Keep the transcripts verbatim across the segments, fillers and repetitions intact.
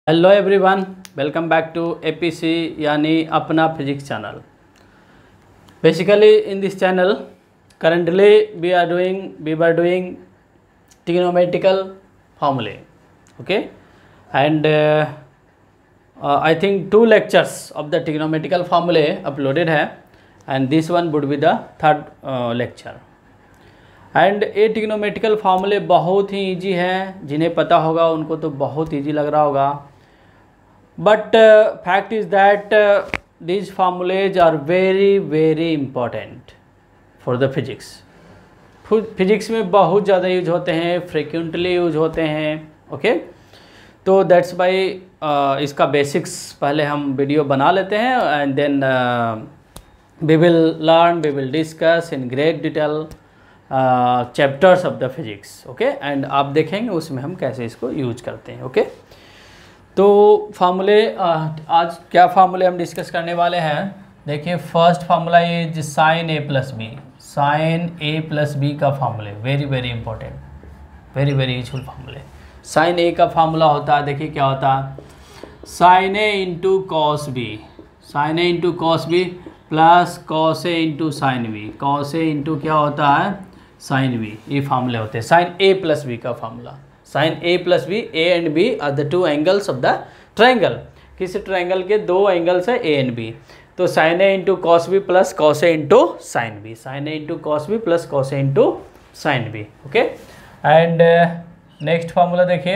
Hello everyone, welcome back to APC यानी अपना physics channel. Basically in this channel currently we are doing we were doing trigonometrical formulae, okay, and uh, uh, I think two lectures of the trigonometrical formulae uploaded है, and this one would be the third uh, lecture। And ये trigonometrical फार्मूले बहुत ही easy हैं, जिन्हें पता होगा उनको तो बहुत ईजी लग रहा होगा, but fact is that these formulas are very very important for the physics. Physics में बहुत ज़्यादा यूज होते हैं, फ्रिक्वेंटली यूज होते हैं, ओके। तो दैट्स बाई इसका बेसिक्स पहले हम वीडियो बना लेते हैं, and then we will learn, we will discuss in great detail chapters of the physics, okay. And आप देखेंगे उसमें हम कैसे इसको यूज करते हैं, ओके okay? तो फार्मूले uh, आज क्या फार्मूले हम डिस्कस करने वाले हैं। देखिए, first formula is sine A plus B. Sine A plus B का फार्मूले very very important, very very useful फार्मूले। साइन ए का फार्मूला होता है, देखिए क्या होता है, साइन ए इंटू कॉस बी, साइन ए into cos B plus cos ए इंटू साइन बी, कॉस ए इंटू क्या होता है, साइन बी। ये फार्मूले होते हैं साइन ए प्लस बी का formula. Sine A plus B, A and B are the two angles of the triangle. किसी triangle के दो एंगल्स है ए एंड बी, तो sine A into cos B plus cos A into sine B, sine A into cos B plus cos A into sine B, okay. And next formula देखिए,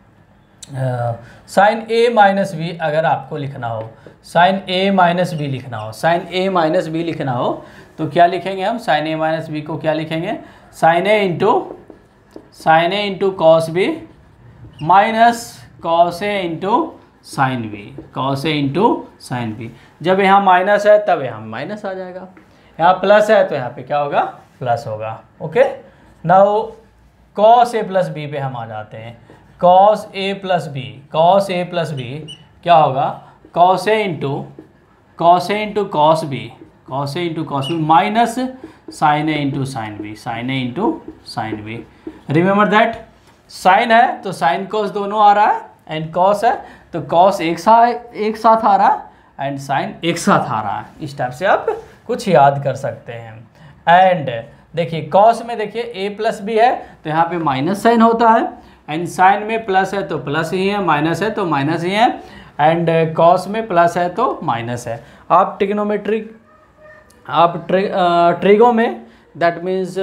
sine A minus B अगर आपको लिखना हो, sign A minus B लिखना हो, sign A minus B लिखना हो तो क्या लिखेंगे हम, साइन ए माइनस बी को क्या लिखेंगे, साइन ए इंटू साइन ए into cos B minus cos ए इंटू साइन बी, कॉस ए इंटू साइन बी। जब यहाँ माइनस है तब यहाँ माइनस आ जाएगा, यहाँ प्लस है तो यहाँ पे क्या होगा, प्लस होगा, ओके। नाउ कॉस ए प्लस बी पे हम आ जाते हैं। कॉस ए प्लस बी, कॉस ए प्लस बी क्या होगा, cos A into cos A into cos B, cos A into cos B minus sine A into sine B, sine A into sine B. Remember that sine है तो sine cos दोनों आ रहा है, and cos है तो cos एक साथ एक साथ आ रहा है, एंड साइन एक साथ आ रहा है। इस टाइप से आप कुछ याद कर सकते हैं। एंड देखिए कॉस में देखिए ए प्लस बी है तो यहाँ पे माइनस साइन होता है, एंड साइन में प्लस है तो प्लस ही है, माइनस है तो माइनस ही है, एंड कॉस में प्लस है तो माइनस है। आप ट्रिग्नोमेट्रिक आप ट्रि ट्रिगो में दैट मीन्स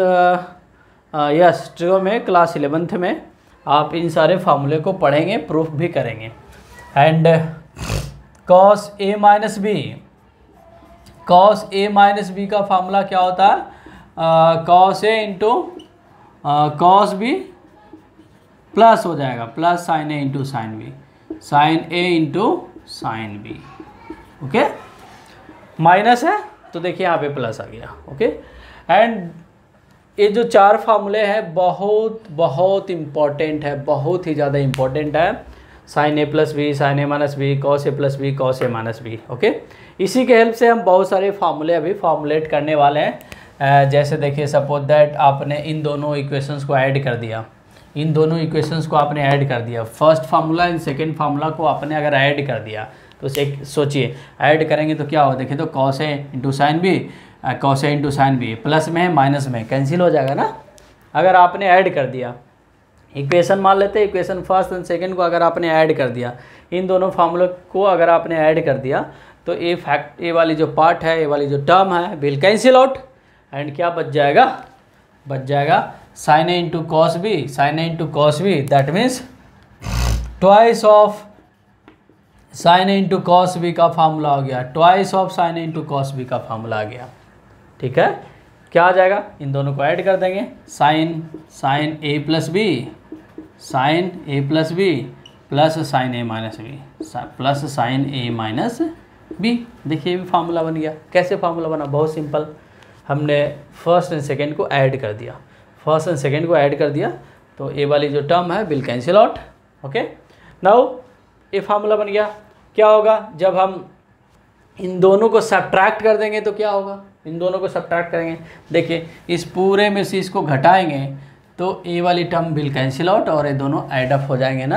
यस ट्रिगो में क्लास इलेवेंथ में आप इन सारे फार्मूले को पढ़ेंगे, प्रूफ भी करेंगे। And cos A minus B, cos A minus B का फार्मूला क्या होता है, कॉस ए इंटू कॉस बी प्लस हो जाएगा प्लस साइन ए इंटू साइन बी, साइन ए into sine B, okay. Minus है तो देखिए यहाँ पे प्लस आ गया, ओके। एंड ये जो चार फार्मूले हैं बहुत बहुत इम्पॉर्टेंट है, बहुत ही ज़्यादा इम्पॉर्टेंट है। Sine A plus B, sine A minus B, cos A plus B, cos A minus B, okay. इसी के हेल्प से हम बहुत सारे फार्मूले अभी फॉर्मुलेट करने वाले हैं। जैसे देखिए, सपोज दैट आपने इन दोनों इक्वेशंस को ऐड कर दिया, इन दोनों इक्वेशंस को आपने ऐड कर दिया, first formula and second formula को आपने अगर ऐड कर दिया तो सोचिए ऐड करेंगे तो क्या हो, देखिए तो कॉस ए इंटू साइन बी, कॉस ए इंटू साइन बी, प्लस में है माइनस में कैंसिल हो जाएगा ना। अगर आपने ऐड कर दिया, इक्वेशन मान लेते हैं, इक्वेशन फर्स्ट एंड सेकंड को अगर आपने ऐड कर दिया, इन दोनों फार्मूले को अगर आपने ऐड कर दिया तो ये फैक्ट, ये वाली जो पार्ट है, ये वाली जो टर्म है विल कैंसिल आउट, एंड क्या बच जाएगा, बच जाएगा sine A into cos B, sine A into cos B, that means twice of sine A into cos B का फार्मूला हो गया, twice of sine A into cos B का formula आ गया, ठीक है। क्या आ जाएगा, इन दोनों को ऐड कर देंगे, sine sine A plus B, sine A plus B plus sine A minus B plus sine A minus B. देखिए भी फार्मूला बन गया। कैसे फार्मूला बना, बहुत सिंपल, हमने फर्स्ट एंड सेकेंड को ऐड कर दिया, फर्स्ट एंड सेकेंड को ऐड कर दिया तो ए वाली जो टर्म है will cancel out, okay. Now ये फार्मूला बन गया। क्या होगा, जब हम इन दोनों को सब्ट्रैक्ट कर देंगे तो क्या होगा, इन दोनों को सब्ट्रैक्ट करेंगे, देखिए इस पूरे में से इसको घटाएंगे तो ए वाली टर्म विल कैंसिल आउट और ये दोनों ऐड अप हो जाएंगे ना,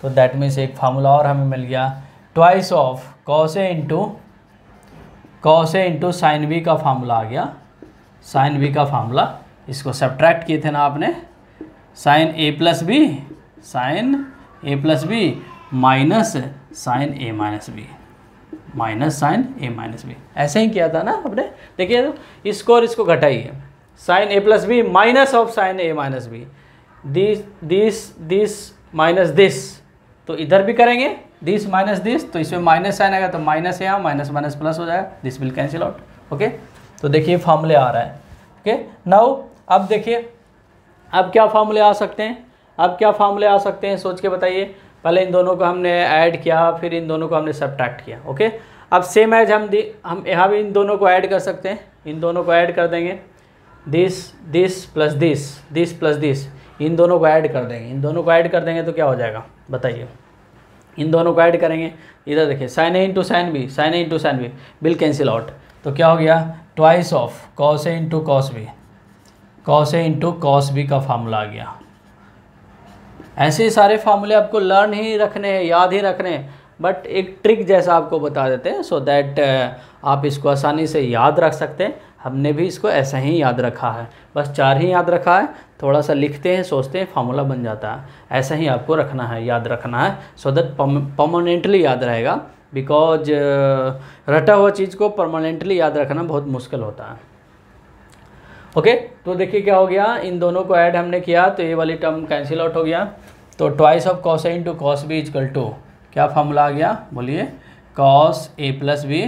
तो दैट मीन्स एक फार्मूला और हमें मिल गया, twice of cos A into cos A into sine B का फार्मूला आ गया, साइन बी का फार्मूला। इसको सब्ट्रैक्ट किए थे ना आपने, sine A plus B, sine A plus B minus sine A minus B, minus sine A minus B, ऐसे ही किया था ना आपने। देखिए तो इसको और इसको घटाइए, sine A plus B minus of sine A minus B, this this this minus this, तो इधर भी करेंगे दिस माइनस दिस, तो इसमें माइनस साइन आएगा तो माइनस यहाँ माइनस माइनस प्लस हो जाएगा, this will cancel out. Okay, तो देखिए फार्मूले आ रहा है। ओके नाउ अब देखिए अब क्या फार्मूले आ सकते हैं, अब क्या फार्मूले आ सकते हैं सोच के बताइए। पहले इन दोनों को हमने ऐड किया, फिर इन दोनों को हमने सब्ट्रैक्ट किया। ओके, अब सेम एज हम हम यहाँ भी इन दोनों को ऐड कर सकते हैं, इन दोनों को ऐड कर देंगे, this this plus this, this plus this, इन दोनों को ऐड कर देंगे, इन दोनों को ऐड कर देंगे तो क्या हो जाएगा बताइए। इन दोनों को ऐड करेंगे, इधर देखिए sine A into sine B, sine A into sine B will cancel out, तो क्या हो गया, twice of cos A into cos B, cos A into cos B का फार्मूला आ गया। ऐसे सारे फार्मूले आपको लर्न ही रखने हैं, याद ही रखने हैं, बट एक ट्रिक जैसा आपको बता देते हैं सो दैट आप इसको आसानी से याद रख सकते हैं। हमने भी इसको ऐसा ही याद रखा है, बस चार ही याद रखा है, थोड़ा सा लिखते हैं सोचते हैं फार्मूला बन जाता है। ऐसा ही आपको रखना है, याद रखना है, सो दैट परमानेंटली याद रहेगा, बिकॉज रटा हुआ चीज़ को परमानेंटली याद रखना बहुत मुश्किल होता है। ओके okay, तो देखिए क्या हो गया, इन दोनों को ऐड हमने किया तो ये वाली टर्म कैंसिल आउट हो गया, तो twice of cos A into cos B equal to क्या फार्मूला आ गया बोलिए, कॉस ए प्लस बी,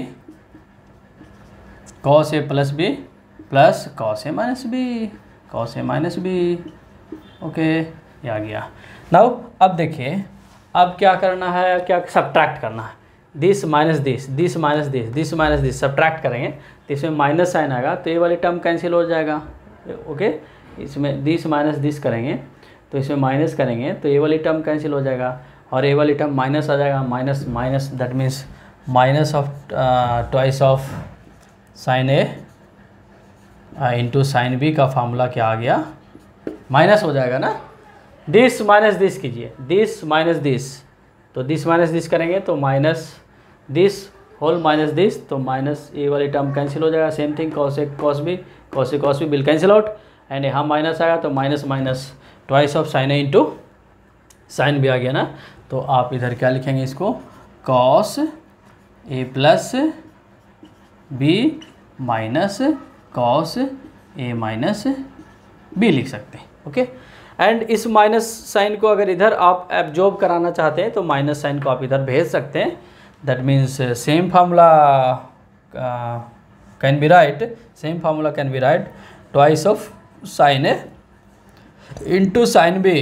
कॉस ए प्लस बी प्लस कॉस ए माइनस बी, कॉस ए माइनस बी। ओके, ये आ गया। नाउ अब देखिए अब क्या करना है, क्या सब्ट्रैक्ट करना है, this minus this, this minus this, this minus this subtract करेंगे तो इसमें माइनस साइन आएगा तो ये वाली टर्म कैंसिल हो जाएगा। ओके, इसमें दिस माइनस दिस करेंगे तो इसमें माइनस करेंगे तो ये वाली टर्म कैंसिल हो जाएगा और ये वाली टर्म माइनस आ जाएगा, minus minus that means minus of twice of sine A into sine B का फार्मूला क्या आ गया, माइनस हो जाएगा ना, दिस माइनस दिस कीजिए, दिस माइनस दिस, तो दिस माइनस दिस करेंगे तो minus this whole minus this, तो माइनस ए वाली टर्म कैंसिल हो जाएगा। Same thing cos A cos B, cos A cos B will cancel out and यहाँ minus आएगा तो minus minus twice of sine A into sine B आ गया ना, तो आप इधर क्या लिखेंगे इसको, कॉस ए प्लस बी माइनस कॉस ए माइनस बी लिख सकते हैं। ओके, एंड इस माइनस साइन को अगर इधर आप एब्जॉर्ब कराना चाहते हैं तो माइनस साइन को आप इधर भेज सकते हैं, that means same formula can be write, same formula can be write twice of sine A into sine B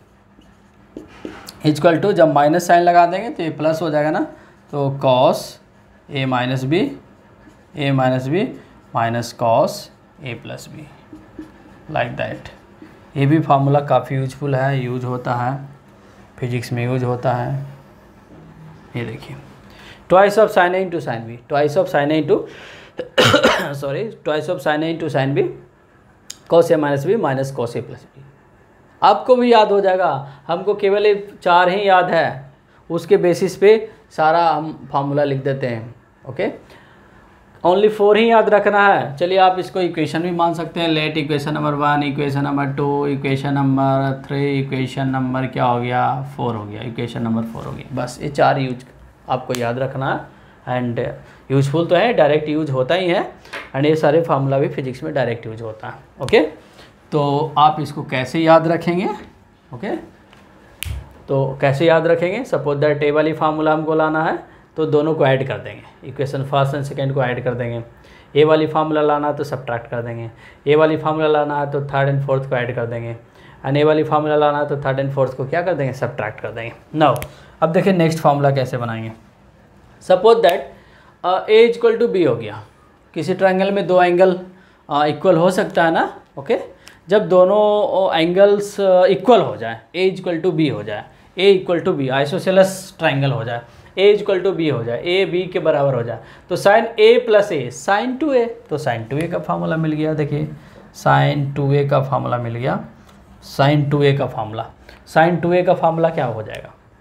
equal to, जब माइनस साइन लगा देंगे तो ये प्लस हो जाएगा ना, तो cos A minus B, A minus B minus cos A plus B, like that. ये भी फार्मूला काफ़ी यूजफुल है, यूज होता है फिजिक्स में, यूज होता है। ये देखिए twice of sine A into sine B, twice of sine A into sorry twice of sine A into sine B cos A minus B minus cos A plus B. आपको भी याद हो जाएगा, हमको केवल ये चार ही याद है, उसके बेसिस पे सारा हम फार्मूला लिख देते हैं। ओके, ओनली फोर ही याद रखना है। चलिए आप इसको इक्वेशन भी मान सकते हैं, let equation number one, equation number two, equation number three, equation number क्या हो गया, फोर हो गया, इक्वेशन नंबर फोर हो गया। बस ये चार यूज आपको याद रखना है एंड यूजफुल तो है, डायरेक्ट यूज होता ही है एंड ये सारे फार्मूला भी फिजिक्स में डायरेक्ट यूज होता है। ओके, तो आप इसको कैसे याद रखेंगे, ओके तो कैसे याद रखेंगे, सपोज दैट ए वाली फार्मूला हमको लाना है तो दोनों को ऐड कर देंगे, इक्वेशन फर्स्ट एंड सेकंड को ऐड कर देंगे। ए वाली फार्मूला लाना है तो सब्ट्रैक्ट कर देंगे, ए वाली फार्मूला लाना है तो थर्ड एंड फोर्थ को ऐड कर देंगे एंड ए वाली फार्मूला लाना है तो थर्ड एंड फोर्थ को क्या कर देंगे, सब्ट्रैक्ट कर देंगे। नाउ अब देखिए नेक्स्ट फार्मूला कैसे बनाएंगे। Suppose that A equal to B हो गया, किसी ट्रायंगल में दो एंगल इक्वल हो सकता है ना। ओके, जब दोनों एंगल्स इक्वल हो जाए, ए इक्वल टू बी हो जाए, A equal to B isosceles triangle हो जाए, ए इक्वल टू बी हो जाए, ए बी के बराबर हो जाए, तो sine A plus A sine two A, तो साइन टू ए का फार्मूला मिल गया। देखिए साइन टू ए का फार्मूला मिल गया, साइन टू ए का फार्मूला, साइन टू ए का फार्मूला क्या हो जाएगा,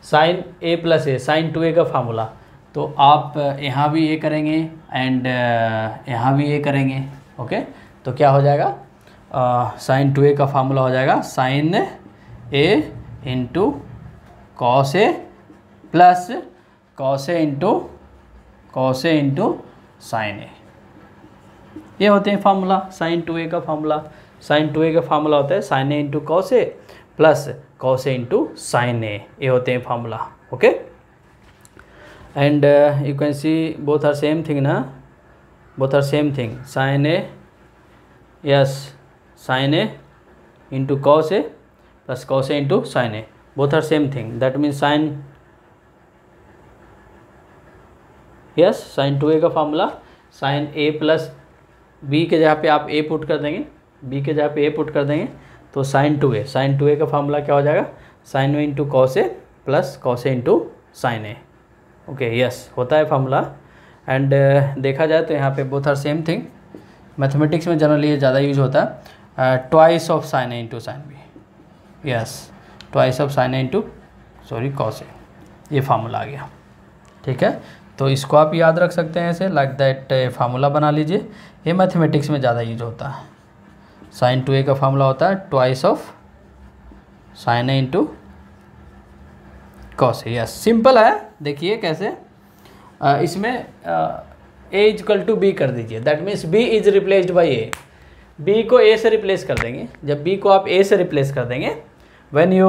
sine A plus A, sine two ए का फार्मूला, तो आप यहाँ भी ये करेंगे एंड यहाँ भी ये करेंगे। ओके, तो क्या हो जाएगा, साइन टू ए का फार्मूला हो जाएगा sine A into cos A plus cos A into cos A into sine A. ये होते हैं फार्मूला साइन टू ए का फार्मूला। साइन टू ए का फार्मूला होता है sine A into cos A plus cos A into sine A, ये होते हैं formula. Okay, and you can see both are same thing ना, both are same thing, sine A, yes, sine A into cos A plus cos A into sine A, both are same thing, that means sine, yes, sine two ए का formula sine ए plus B के जगह पे आप ए put कर देंगे, B के जगह पे ए पुट कर देंगे तो sine two A, sine two ए का फार्मूला क्या हो जाएगा, sine A into cos A plus cos A into sine A. Okay, yes, होता है फार्मूला। एंड uh, देखा जाए तो यहाँ पे both are same thing. Mathematics में जनरली ये ज़्यादा यूज होता है, twice of sine A into sine B, yes, twice of sine A into sorry cos A, ये फार्मूला आ गया। ठीक है, तो इसको आप याद रख सकते हैं ऐसे, लाइक दैट फार्मूला बना लीजिए। ये मैथमेटिक्स में ज़्यादा यूज होता है। साइन टू ए का फार्मूला होता है twice of sine A into cos A, yes, simple है। देखिए कैसे, आ, इसमें ए इजकल टू बी कर दीजिए, that means B is replaced by A, B को ए से रिप्लेस कर देंगे। जब बी को आप ए से रिप्लेस कर देंगे, when you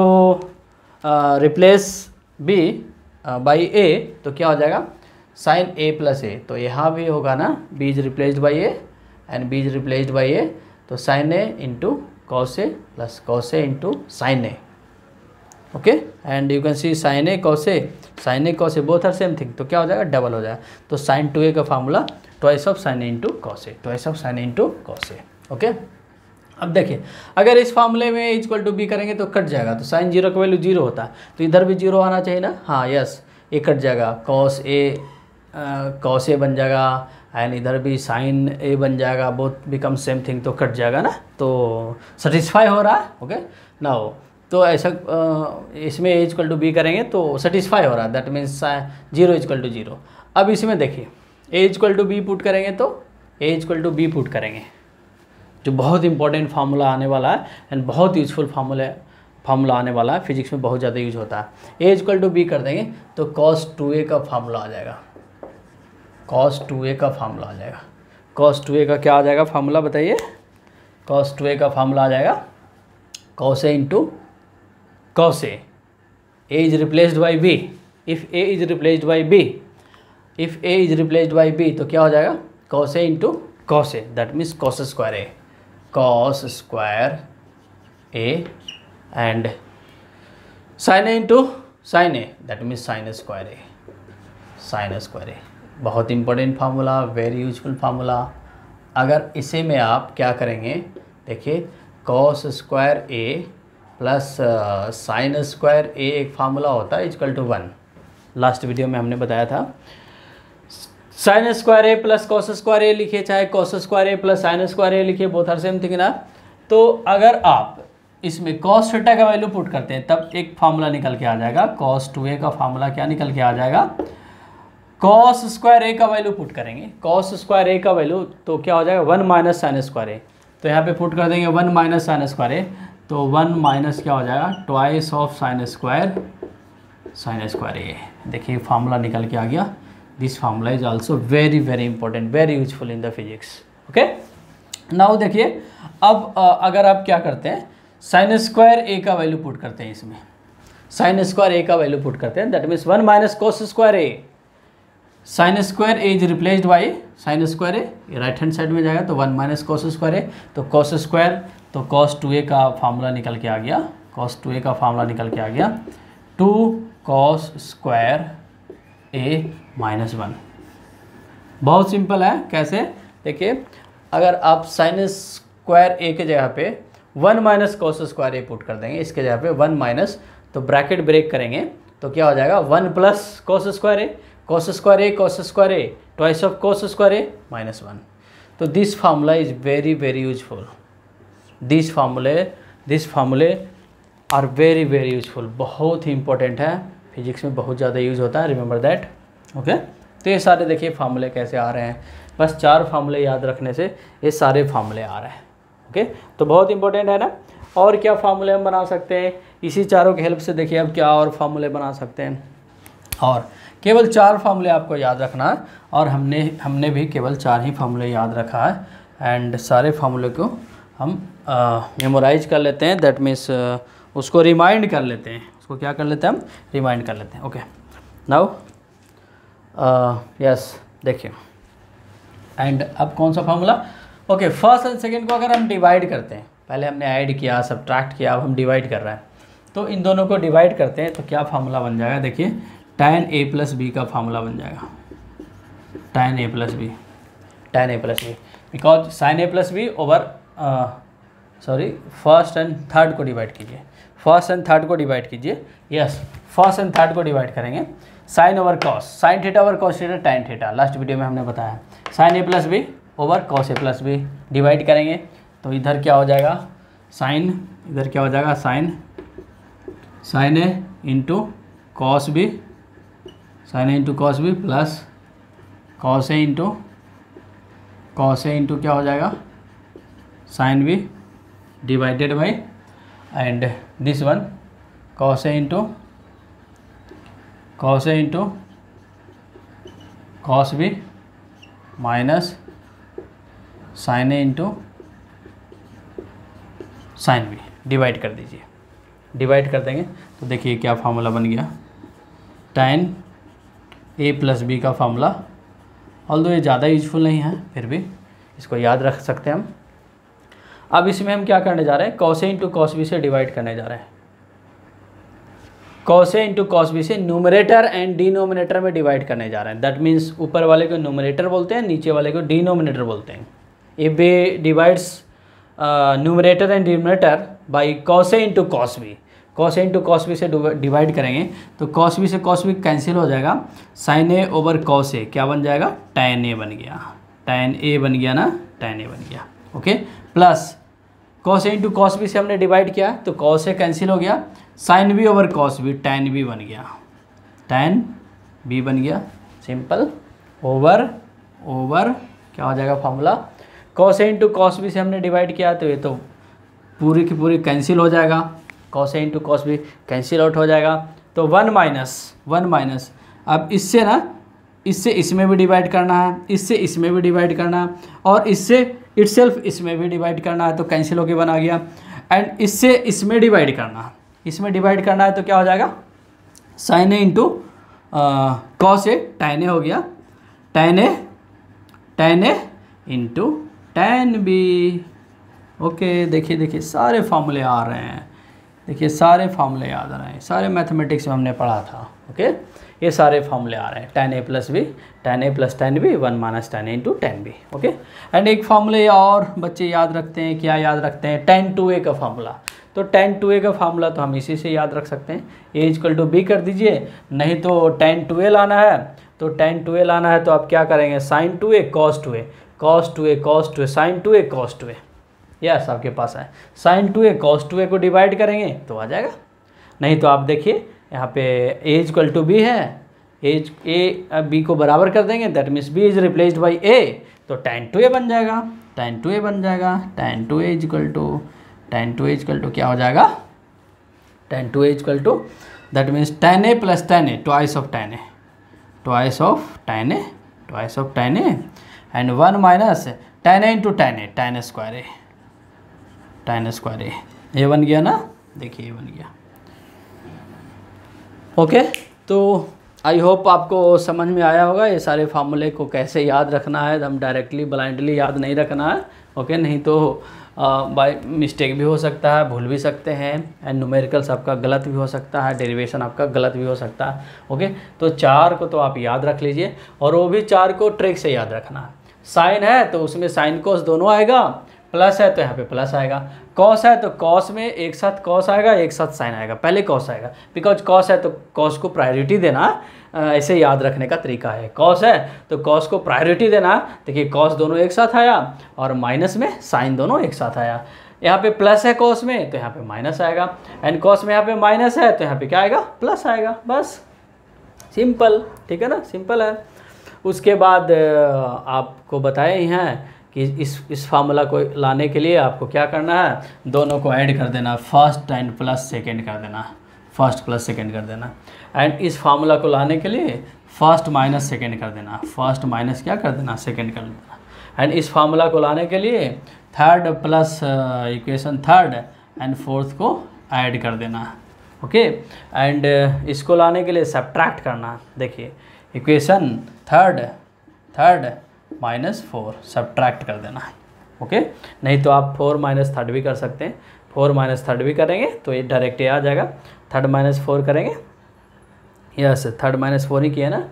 replace B by A, तो क्या हो जाएगा, साइन ए प्लस ए, तो यहाँ भी होगा ना, B is replaced by A and B is replaced by A, तो sine A into cos A plus cos A into sine A. Okay, and you can see sine A cos A, sine A cos A both are same thing, तो क्या हो जाएगा, double हो जाएगा। तो sine two ए का formula twice of sine A into cos A, twice of sine A into cos A. Okay, अब देखिए, अगर इस फार्मूले में इक्वल टू बी करेंगे तो कट जाएगा, तो साइन जीरो का वैल्यू जीरो होता है, तो इधर भी जीरो आना चाहिए ना, हाँ, यस, ये कट जाएगा, कॉस ए कॉस ए बन जाएगा एंड इधर भी साइन ए बन जाएगा, बोथ बिकम सेम थिंग, तो कट जाएगा ना, तो सेटिस्फाई हो रहा है। ओके, ना हो तो ऐसा uh, इसमें ए इक्वल टू बी करेंगे तो सेटिस्फाई हो रहा है, that means zero equal to zero. अब इसमें देखिए, A equal to B put करेंगे तो A equal to B put करेंगे, जो बहुत इंपॉर्टेंट फार्मूला आने वाला है एंड बहुत यूजफुल फार्मूला फार्मूला आने वाला है, फिजिक्स में बहुत ज़्यादा यूज होता है। ए इक्वल टू बी कर देंगे तो कॉस टू ए का फार्मूला आ जाएगा, कॉस टू ए का फार्मूला आ जाएगा। कॉस टू ए का क्या आ जाएगा फार्मूला बताइए, कॉस टू ए का फार्मूला आ जाएगा cos A into cos A, A is replaced by B, if A is replaced by B, if A is replaced by B, तो क्या हो जाएगा, cos A into cos A, that means cos square A, cos square A and sine A into sine A, that means sine square A, sine square A. बहुत important formula, very useful formula. अगर इसे में आप क्या करेंगे, देखिए, cos square A plus sine square A एक formula होता है equal to one, last video में हमने बताया था। Sine square A plus cos square A लिखिए, चाहे cos square A plus sine square A लिखिए, बोथ आर सेम थिंग ना। तो अगर आप इसमें कॉस थीटा का वैल्यू पुट करते हैं तब एक फार्मूला निकल के आ जाएगा, कॉस टू ए का फार्मूला क्या निकल के आ जाएगा, कॉस स्क्वायर ए का वैल्यू पुट करेंगे, कॉस स्क्वायर ए का वैल्यू तो क्या हो जाएगा, one minus sine square a, तो यहाँ पे पुट कर देंगे one minus sine square a, तो वन माइनस क्या हो जाएगा, twice of sine square sine square a. देखिए फार्मूला निकल के आ गया। This formula is also very very important, very useful in the physics. Okay, now देखिए, अब अगर आप क्या करते हैं, साइन स्क्वायर ए का वैल्यू पुट करते हैं इसमें, साइन स्क्वायर ए का वैल्यू पुट करते हैं, that means one minus cos square A, sine square a is replaced by sine square a, right hand side में जाएगा तो one minus cos square a, तो कॉस स्क्वायर, तो cos two ए का formula निकल के आ गया, कॉस टू ए का फार्मूला निकल के आ गया, two cos square a minus one. बहुत सिंपल है, कैसे, देखिए, अगर आप साइन स्क्वायर ए के जगह पे one minus cos square a put कर देंगे, इसके जगह पे वन माइनस, तो ब्रैकेट ब्रेक करेंगे तो क्या हो जाएगा, one plus cos square A, cos square A cos square a, twice of cos square a minus one. तो this formula is very very useful, this formulae this formulae are very very useful, बहुत ही important है physics में बहुत ज़्यादा use होता है, remember that. Okay, तो ये सारे देखिए फार्मूले कैसे आ रहे हैं, बस चार फार्मूले याद रखने से ये सारे फार्मूले आ रहे हैं। ओके, तो बहुत इंपॉर्टेंट है ना। और क्या फार्मूले हम बना सकते हैं इसी चारों की हेल्प से, देखिए अब क्या और फार्मूले बना सकते हैं। और केवल चार फार्मूले आपको याद रखना है, और हमने हमने भी केवल चार ही फार्मूले याद रखा है। एंड सारे फार्मूले को हम मेमोराइज कर लेते हैं, दैट मीन्स उसको रिमाइंड कर लेते हैं। उसको क्या कर लेते हैं हम, रिमाइंड कर लेते हैं। ओके, नाउ यस देखिए, एंड अब कौन सा formula, okay first and second को अगर हम डिवाइड करते हैं, पहले हमने ऐड किया सब्ट्रैक्ट किया, अब हम डिवाइड कर रहे हैं, तो इन दोनों को डिवाइड करते हैं तो क्या फार्मूला बन जाएगा, देखिए tan a प्लस बी का फार्मूला बन जाएगा, tan a plus b, tan a plus b, because sin a plus b over sorry first and third को डिवाइड कीजिए, फर्स्ट एंड थर्ड को डिवाइड कीजिए, यस फर्स्ट एंड थर्ड को divide करेंगे, sine over cos, sine theta over cos theta tan theta, last video में हमने बताया, sine ए plus b over cos ए plus b divide करेंगे तो इधर क्या हो जाएगा, साइन, इधर क्या हो जाएगा साइन, साइन ए इंटू कॉस बी, साइन ए into cos B plus cos ए इंटू कॉस ए इंटू क्या हो जाएगा sine b divided by and this one cos A into cos A into cos B minus sine A into sine b, divide कर दीजिए, divide कर देंगे तो देखिए क्या फार्मूला बन गया, tan ए प्लस बी का फार्मूला। ऑल्दो ये ज़्यादा यूजफुल नहीं है, फिर भी इसको याद रख सकते हैं हम। अब इसमें हम क्या करने जा रहे हैं, cos a into cos b से डिवाइड करने जा रहे हैं, cos a into cos b से न्यूमरेटर एंड डिनोमिनेटर में डिवाइड करने जा रहे हैं। दैट मीन्स ऊपर वाले को न्यूमरेटर बोलते हैं, नीचे वाले को डिनोमिनेटर बोलते हैं। If we divides numerator and denominator by cos a into cos b, cos a into cos b से डिवाइड करेंगे तो cos b से cos b कैंसिल हो जाएगा, sin a over cos a क्या बन जाएगा, tan a बन गया, tan a बन गया ना, tan a बन गया। Okay, plus cos a into cos b से हमने डिवाइड किया तो cos a कैंसिल हो गया, sin b over cos b tan b बन गया, tan b बन गया, सिंपल, ओवर ओवर क्या हो जाएगा formula, cos a into cos b से हमने डिवाइड किया तो ये तो पूरी की पूरी कैंसिल हो जाएगा, cos a into cos b cancel out हो जाएगा, तो वन माइनस वन माइनस, अब इससे ना इससे इसमें भी डिवाइड करना है, इससे इसमें भी डिवाइड करना है, और इससे इटसेल्फ इसमें भी डिवाइड करना है तो कैंसिल होके वन आ गया, एंड इससे इसमें डिवाइड करना है, इसमें डिवाइड करना है तो क्या हो जाएगा, sine A into cos a tan a हो गया, tan a tan a into tan b. Okay, देखिए देखिए सारे फार्मूले आ रहे हैं, देखिए सारे फार्मूले याद आ रहे हैं, सारे मैथमेटिक्स में हमने पढ़ा था। ओके, ये सारे फार्मूले आ रहे हैं, tan a plus b, tan a plus tan b, one minus tan a into tan b। Okay, and एक फार्मूले और बच्चे याद रखते हैं, क्या याद रखते हैं, tan टू a का फार्मूला। तो tan टू a का फार्मूला तो हम इसी से याद रख सकते हैं, a इक्वल टू बी कर दीजिए, नहीं तो tan टू a लाना है, तो tan टू a लाना है तो आप क्या करेंगे, sin two a cos two a, cos two a cos two a, sin two a cos two a, yes आपके पास है, sin two a cos two a को डिवाइड करेंगे तो आ जाएगा, नहीं तो आप देखिए यहाँ पे a इक्वल टू बी है, एज ए बी को बराबर कर देंगे, that means b is replaced by a, तो tan टू a बन जाएगा, tan टू a बन जाएगा, tan two a equal to tan two a equal to क्या हो जाएगा, tan two a equal to that means tan a plus tan a, twice of tan a, twice of tan a, twice of tan a, and one minus tan a into tan a, tan square a, tan square a, ये बन गया ना, देखिए ये बन गया। Okay, तो I hope आपको समझ में आया होगा ये सारे फार्मूले को कैसे याद रखना है, हम डायरेक्टली ब्लाइंडली याद नहीं रखना है। ओके, नहीं तो बाय मिस्टेक भी हो सकता है, भूल भी सकते हैं, एंड न्यूमेरिकल्स आपका गलत भी हो सकता है, डेरिवेशन आपका गलत भी हो सकता है। ओके, तो चार को तो आप याद रख लीजिए, और वो भी चार को ट्रिक से याद रखना है। साइन है तो उसमें साइन कोस दोनों आएगा, प्लस है तो यहाँ पे प्लस आएगा, कॉस है तो कॉस में एक साथ कॉस आएगा, एक साथ साइन आएगा, पहले कॉस आएगा, बिकॉज कॉस है तो कॉस को प्रायोरिटी देना, ऐसे याद रखने का तरीका है। कॉस है तो कॉस को प्रायोरिटी देना, देखिए कॉस दोनों एक साथ आया और माइनस में साइन दोनों एक साथ आया, यहाँ पे प्लस है कॉस में तो यहाँ पे माइनस आएगा, एंड कॉस में यहाँ पे माइनस है तो यहाँ पे क्या आएगा, प्लस आएगा, बस सिंपल, ठीक है ना, सिंपल है। उसके बाद आपको बताए ही हैं कि इस इस फार्मूला को लाने के लिए आपको क्या करना है, दोनों को ऐड कर देना, फर्स्ट एंड प्लस सेकेंड कर देना, फर्स्ट प्लस सेकेंड कर देना। एंड इस फार्मूला को लाने के लिए फर्स्ट माइनस सेकेंड कर देना, फर्स्ट माइनस क्या कर देना, सेकेंड कर देना। एंड इस फार्मूला को लाने के लिए third plus equation third and fourth को ऐड कर देना, ओके। एंड इसको लाने के लिए सब्ट्रैक्ट करना, देखिए equation third third minus four subtract कर देना, ओके। नहीं तो आप फोर माइनस थर्ड भी कर सकते हैं, फोर माइनस थर्ड भी करेंगे तो ये डायरेक्ट ये आ जाएगा, थर्ड माइनस फोर करेंगे, यस थर्ड माइनस फोर ही किया ना,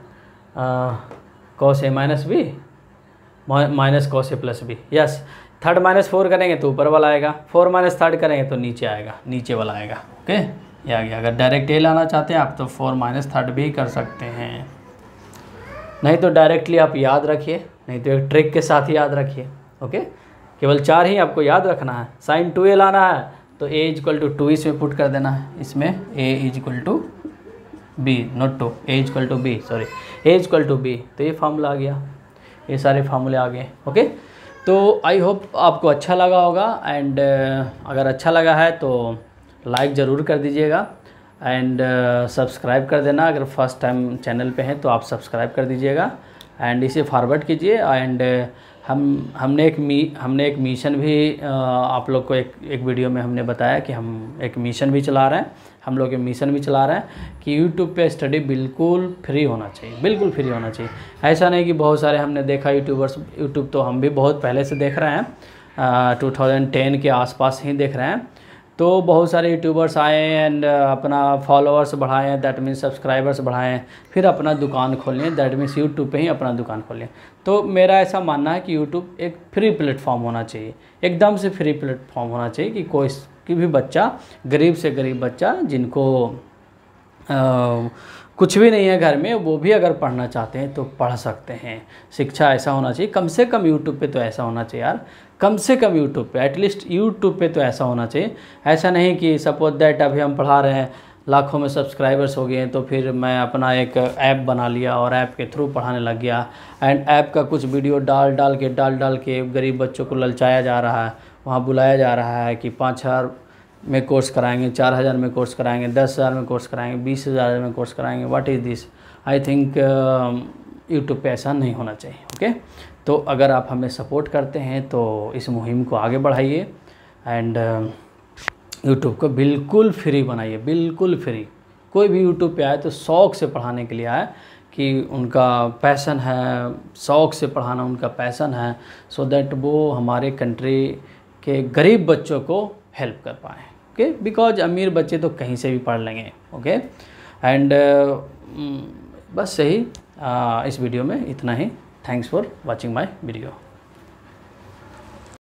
कॉस ए माइनस बी माइनस कॉस ए plus b, yes third minus four करेंगे तो ऊपर वाला आएगा, फोर माइनस थर्ड करेंगे तो नीचे आएगा, नीचे वाला आएगा, ओके ये आ गया। अगर डायरेक्ट ए लाना चाहते हैं आप तो फोर माइनस थर्ड भी कर सकते हैं, नहीं तो डायरेक्टली आप याद रखिए, नहीं तो एक ट्रिक के साथ ही याद रखिए, ओके। केवल चार ही आपको याद रखना है। साइन टू ए लाना है तो a is equal to two इसमें पुट कर देना है, इसमें a is equal to b, not two, a is equal to b, sorry a is equal to b, तो ये फार्मूला आ गया, ये सारे फार्मूले आ गए, ओके। तो आई होप आपको अच्छा लगा होगा। एंड uh, अगर अच्छा लगा है तो लाइक ज़रूर कर दीजिएगा एंड सब्सक्राइब कर देना। अगर फर्स्ट टाइम चैनल पे हैं तो आप सब्सक्राइब कर दीजिएगा एंड इसे फॉरवर्ड कीजिए। एंड हम हमने एक मी हमने एक मिशन भी uh, आप लोग को एक एक वीडियो में हमने बताया कि हम एक मिशन भी चला रहे हैं, हम लोग एक मिशन भी चला रहे हैं कि यूट्यूब पे स्टडी बिल्कुल फ्री होना चाहिए, बिल्कुल फ्री होना चाहिए। ऐसा नहीं कि बहुत सारे हमने देखा यूट्यूबर्स, यूट्यूब तो हम भी बहुत पहले से देख रहे हैं, टू थाउजेंड टेन के आसपास ही देख रहे हैं। तो बहुत सारे यूट्यूबर्स आए एंड अपना फॉलोअर्स बढ़ाएं, दैट मीन्स सब्सक्राइबर्स बढ़ाएं, फिर अपना दुकान खोलें, दैट मीन्स यूट्यूब पे ही अपना दुकान खोलें। तो मेरा ऐसा मानना है कि यूट्यूब एक फ्री प्लेटफॉर्म होना चाहिए, एकदम से फ्री प्लेटफॉर्म होना चाहिए कि कोई कि भी बच्चा, गरीब से गरीब बच्चा जिनको आ, कुछ भी नहीं है घर में, वो भी अगर पढ़ना चाहते हैं तो पढ़ सकते हैं। शिक्षा ऐसा होना चाहिए, कम से कम यूट्यूब पे तो ऐसा होना चाहिए यार, कम से कम यूट्यूब पे, एटलीस्ट यूट्यूब पे तो ऐसा होना चाहिए। ऐसा नहीं कि सपोज दैट अभी हम पढ़ा रहे हैं, लाखों में सब्सक्राइबर्स हो गए हैं तो फिर मैं अपना एक ऐप बना लिया और ऐप के थ्रू पढ़ाने लग गया एंड ऐप का कुछ वीडियो डाल डाल के डाल डाल के गरीब बच्चों को ललचाया जा रहा है, वहाँ बुलाया जा रहा है कि पाँच हज़ार में कोर्स कराएंगे, चार हज़ार में कोर्स कराएंगे, दस हज़ार में कोर्स कराएंगे, बीस हज़ार में कोर्स कराएंगे। What is this? I think YouTube पे ऐसा नहीं होना चाहिए, ओके okay? तो अगर आप हमें सपोर्ट करते हैं तो इस मुहिम को आगे बढ़ाइए एंड यूट्यूब को बिल्कुल फ्री बनाइए, बिल्कुल फ्री। कोई भी यूट्यूब पे आए तो शौक़ से पढ़ाने के लिए आए कि उनका पैशन है, शौक़ से पढ़ाना उनका पैशन है, सो दैट वो हमारे कंट्री के गरीब बच्चों को हेल्प कर पाएँ, ओके। बिकॉज अमीर बच्चे तो कहीं से भी पढ़ लेंगे, ओके। एंड बस यही uh, इस वीडियो में इतना ही। Thanks for watching my video.